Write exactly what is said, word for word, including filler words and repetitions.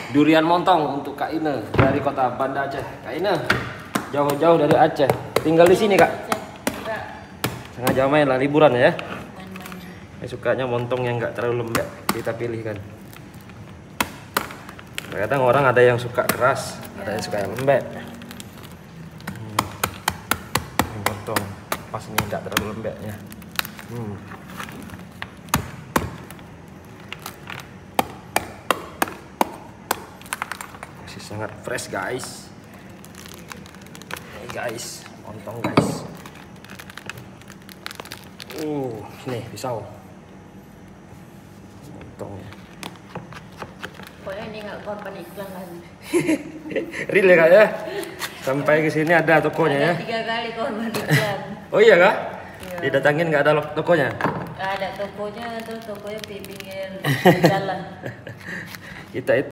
durian montong untuk Kak Ine dari kota Banda Aceh. Kak Ine jauh-jauh dari Aceh, tinggal di sini Kak. Sengaja main lah liburan ya. Saya sukanya montong yang nggak terlalu lembek, kita pilih kan. Kadang orang ada yang suka keras, ada yang suka yang lembek. Hmm. Ini montong pas ini nggak terlalu lembeknya. Hmm. Masih sangat fresh guys. Ini guys, montong guys. Uh, nih pisau. Montongnya. Pokoknya ini nggak korban iklan lagi. Real ya Kak ya? Sampai ke sini ada tokonya ya? Ada tiga kali korban iklan. Oh iya Kak? Iya. Didatangin nggak ada tokonya? Nggak ada tokonya, terus tokonya di pinggir jalan. Kita itu